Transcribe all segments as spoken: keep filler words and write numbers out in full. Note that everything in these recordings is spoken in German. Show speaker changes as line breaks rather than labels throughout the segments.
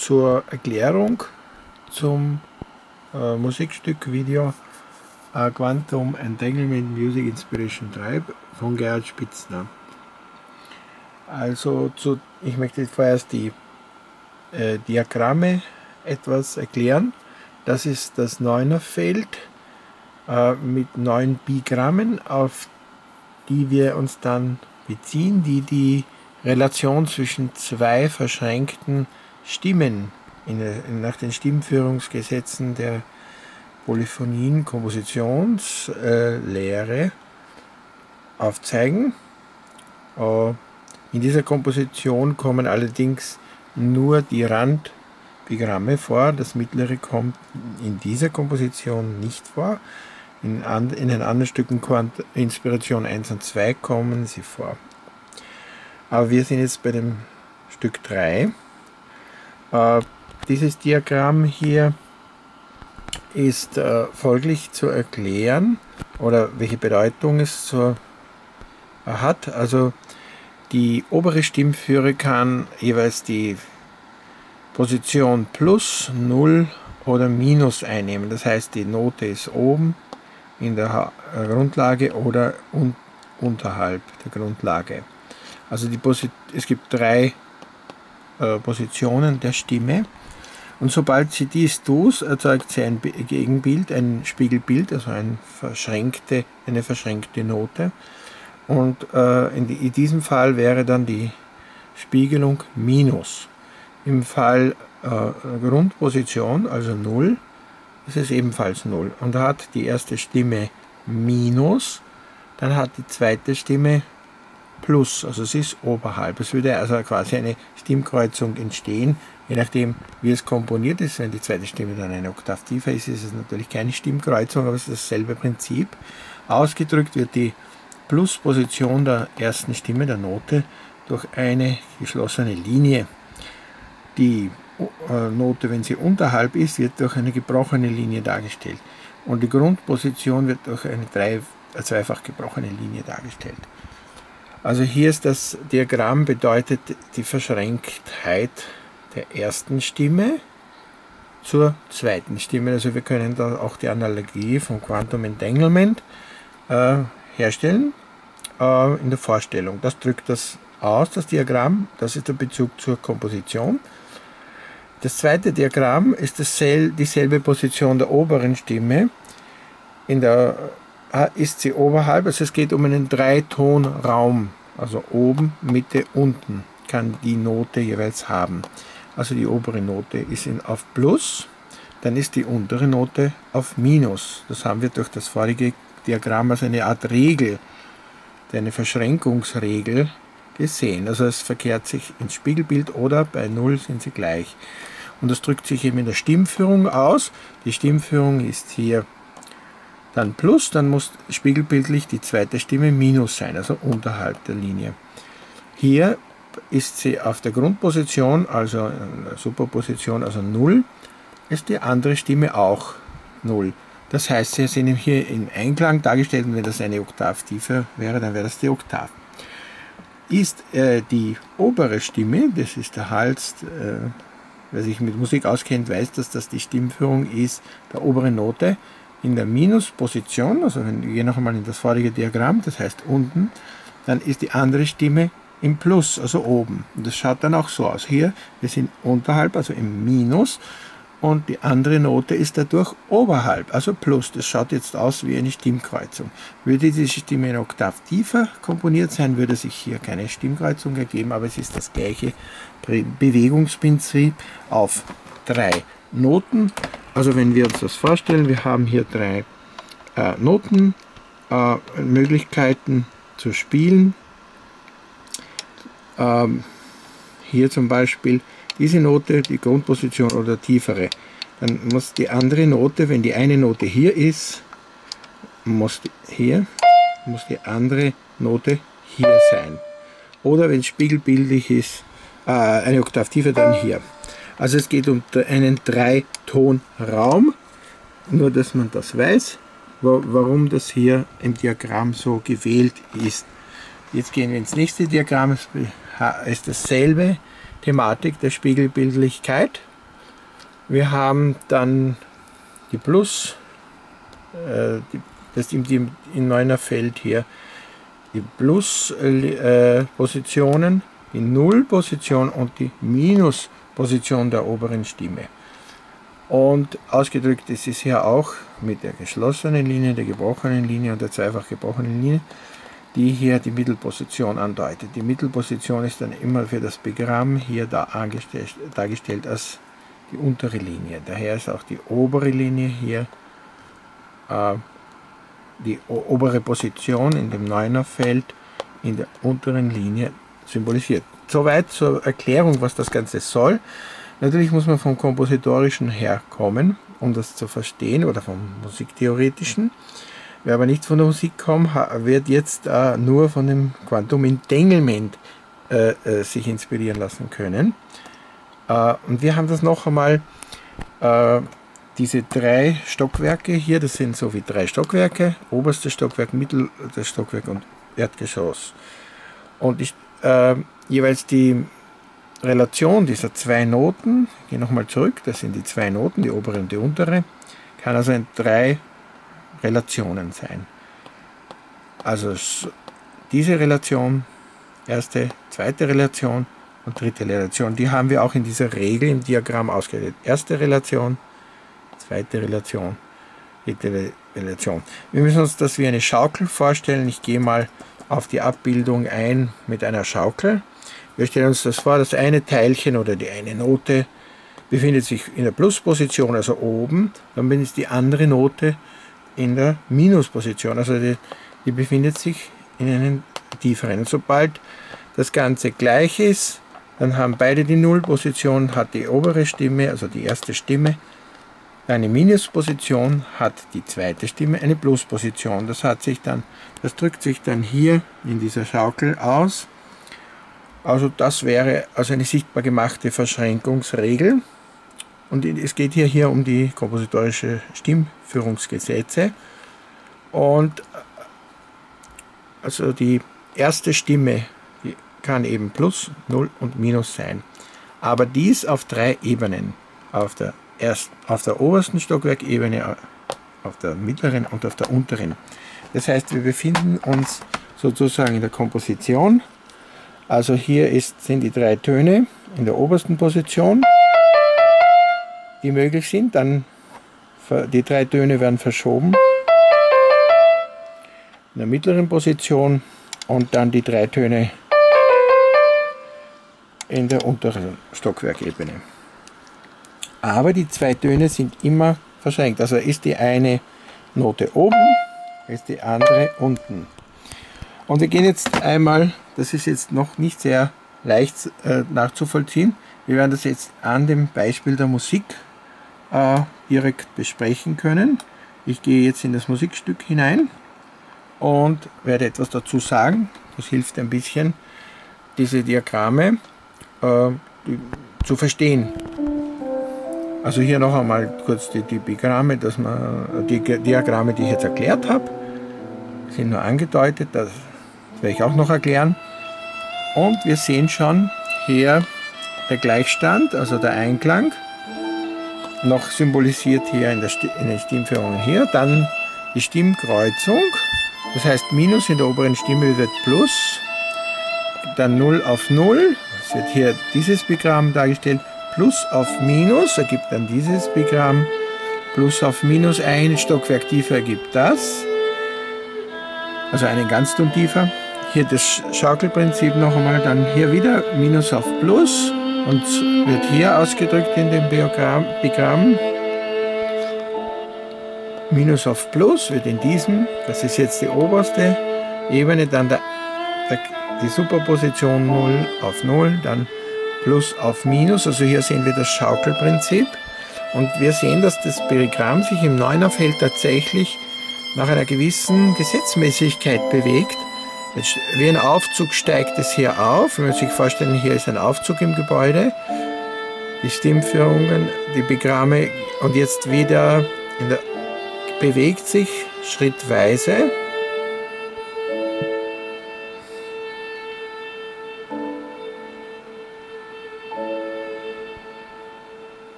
zur Erklärung zum äh, Musikstück Video äh, Quantum Entanglement Music Inspiration Tribe von Gerhard Spitzner. Also zu, ich möchte vorerst die äh, Diagramme etwas erklären. Das ist das Neunerfeld äh, mit neun Bigrammen, auf die wir uns dann beziehen, die die Relation zwischen zwei verschränkten Stimmen in, in, nach den Stimmführungsgesetzen der Polyphonien Kompositionslehre äh, aufzeigen. Äh, in dieser Komposition kommen allerdings nur die Randbigramme vor. Das mittlere kommt in dieser Komposition nicht vor. In, an, in den anderen Stücken Inspiration eins und zwei kommen sie vor. Aber wir sind jetzt bei dem Stück drei. Äh, dieses Diagramm hier ist äh, folglich zu erklären, oder welche Bedeutung es zur, äh, hat. Also die obere Stimmführe kann jeweils die Position plus, null oder minus einnehmen. Das heißt, die Note ist oben in der ha Grundlage oder un unterhalb der Grundlage. Also die es gibt drei äh, Positionen der Stimme, und sobald sie dies tut, erzeugt sie ein Gegenbild, ein Spiegelbild, also ein verschränkte, eine verschränkte Note. Und äh, in, die, in diesem Fall wäre dann die Spiegelung Minus. Im Fall äh, Grundposition, also null, ist es ebenfalls null. Und da hat die erste Stimme Minus, dann hat die zweite Stimme Plus, also es ist oberhalb. Es würde also quasi eine Stimmkreuzung entstehen, je nachdem wie es komponiert ist. Wenn die zweite Stimme dann eine Oktav tiefer ist, ist es natürlich keine Stimmkreuzung, aber es ist dasselbe Prinzip. Ausgedrückt wird die Plusposition der ersten Stimme, der Note, durch eine geschlossene Linie. Die äh, Note, wenn sie unterhalb ist, wird durch eine gebrochene Linie dargestellt. Und die Grundposition wird durch eine drei, äh, zweifach gebrochene Linie dargestellt. Also hier ist das Diagramm, bedeutet die Verschränktheit der ersten Stimme zur zweiten Stimme. Also wir können da auch die Analogie von Quantum Entanglement äh, herstellen äh, in der Vorstellung. Das drückt das aus, das Diagramm. Das ist der Bezug zur Komposition. Das zweite Diagramm ist dasselbe, dieselbe Position der oberen Stimme. In der ist sie oberhalb, also es geht um einen Dreitonraum, also oben, Mitte, unten kann die Note jeweils haben. Also die obere Note ist in, auf Plus, dann ist die untere Note auf Minus. Das haben wir durch das vorige Diagramm als eine Art Regel, eine Verschränkungsregel gesehen. Also es verkehrt sich ins Spiegelbild oder bei Null sind sie gleich. Und das drückt sich eben in der Stimmführung aus. Die Stimmführung ist hier dann Plus, dann muss spiegelbildlich die zweite Stimme Minus sein, also unterhalb der Linie. Hier ist sie auf der Grundposition, also in der Superposition, also Null, ist die andere Stimme auch Null. Das heißt, sie sind hier im Einklang dargestellt, und wenn das eine Oktav tiefer wäre, dann wäre das die Oktav. Ist äh, die obere Stimme, das ist der Hals, äh, wer sich mit Musik auskennt, weiß, dass das die Stimmführung ist der oberen Note, in der Minusposition, also wenn wir gehen noch einmal in das vorige Diagramm, das heißt unten, dann ist die andere Stimme im Plus, also oben. Und das schaut dann auch so aus. Hier, wir sind unterhalb, also im Minus, und die andere Note ist dadurch oberhalb, also Plus. Das schaut jetzt aus wie eine Stimmkreuzung. Würde diese Stimme eine Oktav tiefer komponiert sein, würde sich hier keine Stimmkreuzung ergeben, aber es ist das gleiche Bewegungsprinzip auf drei Noten. Also wenn wir uns das vorstellen, wir haben hier drei äh, Noten, äh, Möglichkeiten zu spielen. Ähm, hier zum Beispiel diese Note, die Grundposition oder tiefere. Dann muss die andere Note, wenn die eine Note hier ist, muss die, hier, muss die andere Note hier sein. Oder wenn es spiegelbildlich ist, äh, eine Oktav tiefer, dann hier. Also es geht um einen Dreitonraum, nur dass man das weiß, wo, warum das hier im Diagramm so gewählt ist. Jetzt gehen wir ins nächste Diagramm, es ist dasselbe Thematik der Spiegelbildlichkeit. Wir haben dann die Plus, äh, die, das im, im, im neuner Feld hier, die Plus-Positionen, äh, die Null-Position und die Minus-Position der oberen Stimme. Und ausgedrückt ist es hier auch mit der geschlossenen Linie, der gebrochenen Linie und der zweifach gebrochenen Linie, die hier die Mittelposition andeutet. Die Mittelposition ist dann immer für das Bigramm hier da dargestellt als die untere Linie. Daher ist auch die obere Linie hier äh, die obere Position in dem Neunerfeld in der unteren Linie symbolisiert. Soweit zur Erklärung, was das Ganze soll. Natürlich muss man vom Kompositorischen her kommen, um das zu verstehen, oder vom Musiktheoretischen. Wer aber nicht von der Musik kommt, wird jetzt äh, nur von dem Quantum Entanglement äh, äh, sich inspirieren lassen können. Äh, und wir haben das noch einmal, äh, diese drei Stockwerke hier, das sind so wie drei Stockwerke, oberstes Stockwerk, mittleres Stockwerk und Erdgeschoss. Und ich, äh, jeweils die Relation dieser zwei Noten, ich gehe nochmal zurück, das sind die zwei Noten, die obere und die untere, kann also in drei Relationen sein. Also diese Relation, erste, zweite Relation und dritte Relation, die haben wir auch in dieser Regel im Diagramm ausgebildet. Erste Relation, zweite Relation, dritte Relation. Wir müssen uns das wie eine Schaukel vorstellen. Ich gehe mal auf die Abbildung ein mit einer Schaukel. Wir stellen uns das vor, das eine Teilchen oder die eine Note befindet sich in der Plusposition, also oben, dann ist die andere Note in der Minusposition, also die, die befindet sich in einem tieferen. Und sobald das Ganze gleich ist, dann haben beide die Nullposition, hat die obere Stimme, also die erste Stimme, eine Minusposition, hat die zweite Stimme eine Plusposition. Das hat sich dann, das drückt sich dann hier in dieser Schaukel aus. Also das wäre also eine sichtbar gemachte Verschränkungsregel. Und es geht hier, hier um die kompositorische Stimmführungsgesetze. Und also die erste Stimme, die kann eben Plus, Null und Minus sein. Aber dies auf drei Ebenen. Auf der, erst, auf der obersten Stockwerkebene, auf der mittleren und auf der unteren. Das heißt, wir befinden uns sozusagen in der Komposition. Also hier ist, sind die drei Töne in der obersten Position, die möglich sind. Dann die drei Töne werden verschoben in der mittleren Position und dann die drei Töne in der unteren Stockwerkebene. Aber die zwei Töne sind immer verschränkt. Also ist die eine Note oben, ist die andere unten. Und wir gehen jetzt einmal, das ist jetzt noch nicht sehr leicht äh, nachzuvollziehen, wir werden das jetzt an dem Beispiel der Musik äh, direkt besprechen können. Ich gehe jetzt in das Musikstück hinein und werde etwas dazu sagen. Das hilft ein bisschen, diese Diagramme äh, die, zu verstehen. Also hier noch einmal kurz die, die Diagramme, dass man, die Diagramme, die ich jetzt erklärt habe, sind nur angedeutet, das werde ich auch noch erklären. Und wir sehen schon hier der Gleichstand, also der Einklang, noch symbolisiert hier in, der Sti in den Stimmführungen hier. Dann die Stimmkreuzung, das heißt Minus in der oberen Stimme wird Plus, dann null auf null, es wird hier dieses Bigramm dargestellt, Plus auf Minus ergibt dann dieses Bigramm, Plus auf Minus, ein Stockwerk tiefer ergibt das, also einen Ganzton tiefer. Hier das Schaukelprinzip noch einmal, dann hier wieder Minus auf Plus und wird hier ausgedrückt in dem Bigramm. Minus auf Plus wird in diesem, das ist jetzt die oberste Ebene, dann der, der, die Superposition null auf null, dann Plus auf Minus, also hier sehen wir das Schaukelprinzip und wir sehen, dass das Bigramm sich im Neunerfeld tatsächlich nach einer gewissen Gesetzmäßigkeit bewegt. Jetzt, wie ein Aufzug steigt es hier auf. Wenn man sich vorstellen, hier ist ein Aufzug im Gebäude. Die Stimmführungen, die Bigramme und jetzt wieder in der, bewegt sich schrittweise.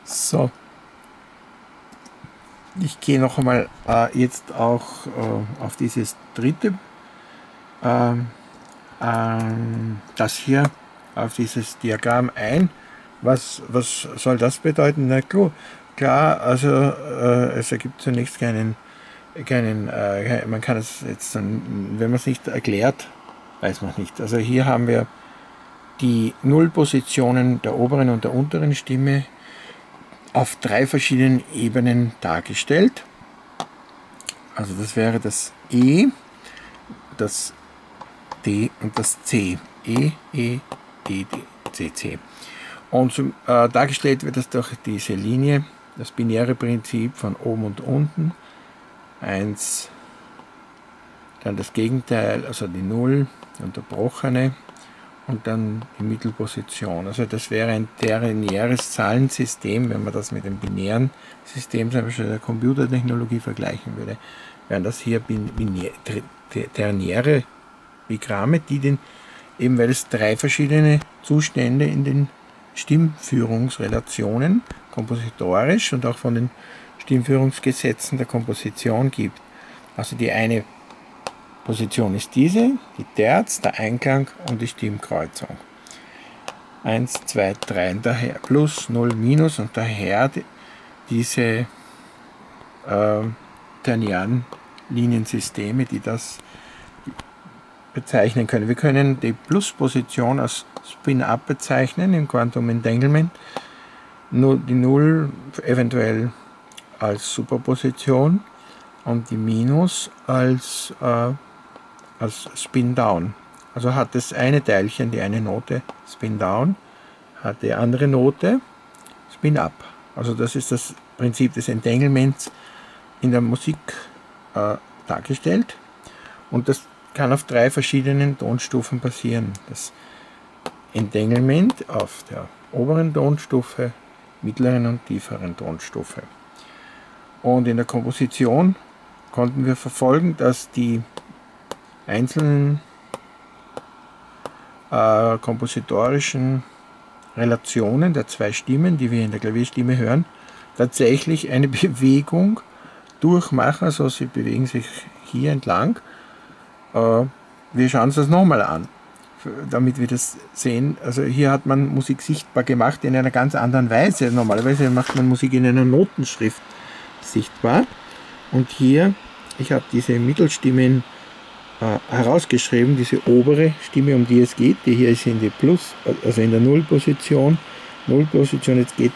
So, ich gehe noch einmal äh, jetzt auch äh, auf dieses dritte, äh, äh, das hier, auf dieses Diagramm ein. Was, was soll das bedeuten? Na klar, klar also äh, es ergibt zunächst keinen, keinen äh, man kann es jetzt dann, wenn man es nicht erklärt, weiß man nicht. Also hier haben wir die Nullpositionen der oberen und der unteren Stimme auf drei verschiedenen Ebenen dargestellt. Also das wäre das E, das D und das C. E, E, D, D, C, C. Und zum, äh, dargestellt wird das durch diese Linie, das binäre Prinzip von oben und unten. eins, dann das Gegenteil, also die Null, die unterbrochene und dann die Mittelposition. Also das wäre ein ternäres Zahlensystem, wenn man das mit dem binären System, zum Beispiel der Computertechnologie, vergleichen würde. Wären das hier binär, ternäre Diagramme, die den, eben weil es drei verschiedene Zustände in den Stimmführungsrelationen, kompositorisch und auch von den Stimmführungsgesetzen der Komposition gibt. Also die eine Position ist diese, die Terz, der Einklang und die Stimmkreuzung. eins, zwei, drei und daher plus, null, minus und daher die, diese äh, ternären Liniensysteme, die das bezeichnen können. Wir können die Plusposition als Spin-Up bezeichnen im Quantum Entanglement, nur die Null eventuell als Superposition und die Minus als, äh, als Spin-Down. Also hat das eine Teilchen, die eine Note Spin-Down, hat die andere Note Spin-Up. Also das ist das Prinzip des Entanglements in der Musik äh, dargestellt und das kann auf drei verschiedenen Tonstufen passieren. Das Entanglement auf der oberen Tonstufe, mittleren und tieferen Tonstufe. Und in der Komposition konnten wir verfolgen, dass die einzelnen äh, kompositorischen Relationen der zwei Stimmen, die wir in der Klavierstimme hören, tatsächlich eine Bewegung durchmachen. Also sie bewegen sich hier entlang. Wir schauen uns das nochmal an, damit wir das sehen. Also hier hat man Musik sichtbar gemacht in einer ganz anderen Weise. Normalerweise macht man Musik in einer Notenschrift sichtbar. Und hier, ich habe diese Mittelstimmen äh, herausgeschrieben, diese obere Stimme, um die es geht. Die hier ist in die Plus, also in der Nullposition. Nullposition, jetzt geht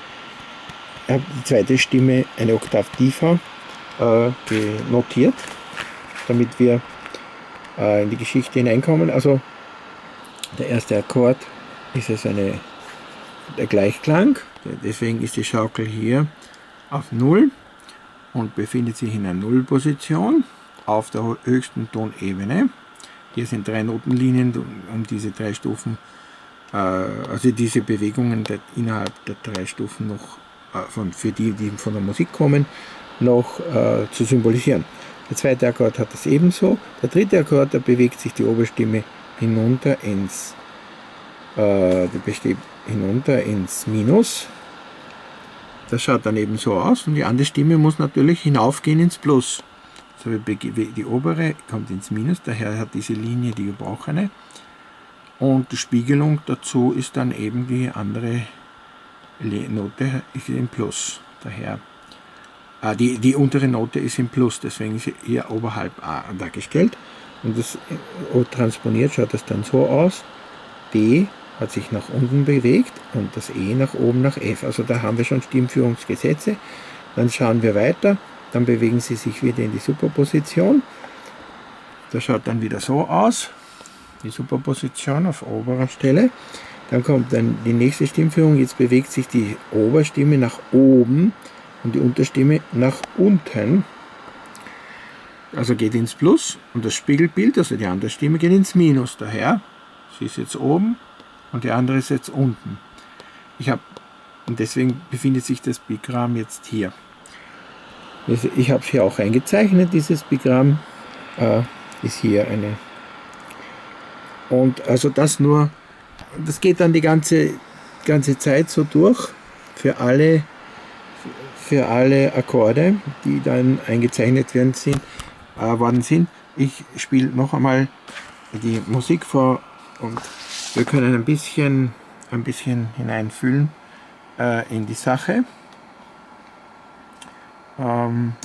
ich habe die zweite Stimme eine Oktav tiefer äh, notiert, damit wir in die Geschichte hineinkommen. Also der erste Akkord ist es eine, der Gleichklang, deswegen ist die Schaukel hier auf null und befindet sich in einer Nullposition auf der höchsten Tonebene. Hier sind drei Notenlinien, um diese drei Stufen, äh, also diese Bewegungen der, innerhalb der drei Stufen noch, äh, von, für die, die von der Musik kommen, noch äh, zu symbolisieren. Der zweite Akkord hat das ebenso. Der dritte Akkord, da bewegt sich die Oberstimme hinunter ins, äh, hinunter ins Minus. Das schaut dann eben so aus und die andere Stimme muss natürlich hinaufgehen ins Plus. Also die obere kommt ins Minus, daher hat diese Linie die gebrochene. Und die Spiegelung dazu ist dann eben die andere Note ist im Plus. Daher Die, die untere Note ist im Plus, deswegen ist sie hier oberhalb A dargestellt. Und das transponiert schaut das dann so aus. D hat sich nach unten bewegt und das E nach oben nach F. Also da haben wir schon Stimmführungsgesetze. Dann schauen wir weiter, dann bewegen sie sich wieder in die Superposition. Das schaut dann wieder so aus, die Superposition auf oberer Stelle. Dann kommt dann die nächste Stimmführung, jetzt bewegt sich die Oberstimme nach oben und die Unterstimme nach unten, also geht ins Plus und das Spiegelbild, also die andere Stimme, geht ins Minus. Daher, sie ist jetzt oben und die andere ist jetzt unten. Ich habe, und deswegen befindet sich das Bigramm jetzt hier. Ich habe es hier auch eingezeichnet, dieses Bigramm äh, ist hier eine. Und also das nur, das geht dann die ganze, ganze Zeit so durch. für alle, für alle Akkorde, die dann eingezeichnet werden sind, äh, worden sind. Ich spiele noch einmal die Musik vor und wir können ein bisschen, ein bisschen hineinfühlen äh, in die Sache. Ähm,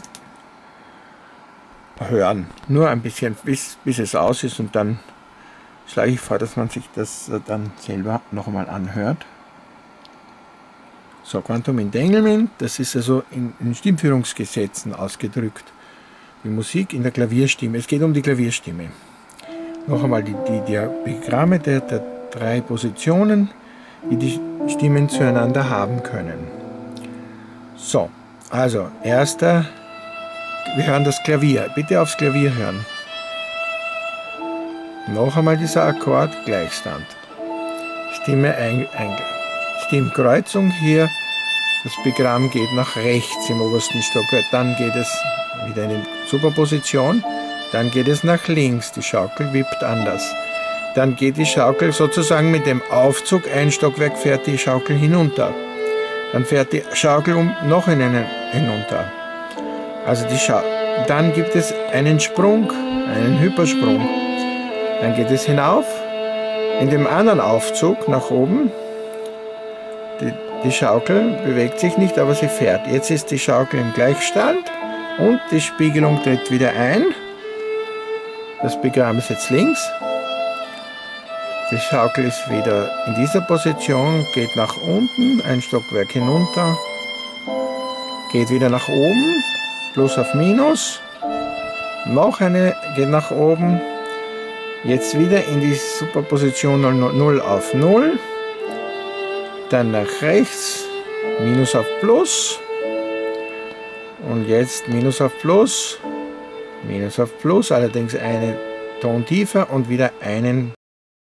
hören, nur ein bisschen, bis, bis es aus ist, und dann schlage ich vor, dass man sich das dann selber noch einmal anhört. So, Quantum Entanglement, das ist also in, in Stimmführungsgesetzen ausgedrückt. Die Musik in der Klavierstimme, es geht um die Klavierstimme. Noch einmal die, die Diagramme der, der drei Positionen, die die Stimmen zueinander haben können. So, also erster, wir hören das Klavier, bitte aufs Klavier hören. Noch einmal dieser Akkord, Gleichstand. Stimme ein, ein, Stimmkreuzung hier, das Bigramm geht nach rechts im obersten Stockwerk, dann geht es wieder in die Superposition, dann geht es nach links, die Schaukel wippt anders. Dann geht die Schaukel sozusagen mit dem Aufzug, ein Stockwerk fährt die Schaukel hinunter. Dann fährt die Schaukel um noch in einen hinunter. Also die Schau dann gibt es einen Sprung, einen Hypersprung. Dann geht es hinauf, in dem anderen Aufzug nach oben. Die, die Schaukel bewegt sich nicht, aber sie fährt. Jetzt ist die Schaukel im Gleichstand und die Spiegelung tritt wieder ein. Das Bigramm ist jetzt links. Die Schaukel ist wieder in dieser Position, geht nach unten, ein Stockwerk hinunter, geht wieder nach oben, Plus auf Minus, noch eine geht nach oben, jetzt wieder in die Superposition null auf null, dann nach rechts, Minus auf Plus und jetzt Minus auf Plus, Minus auf Plus, allerdings einen Ton tiefer und wieder einen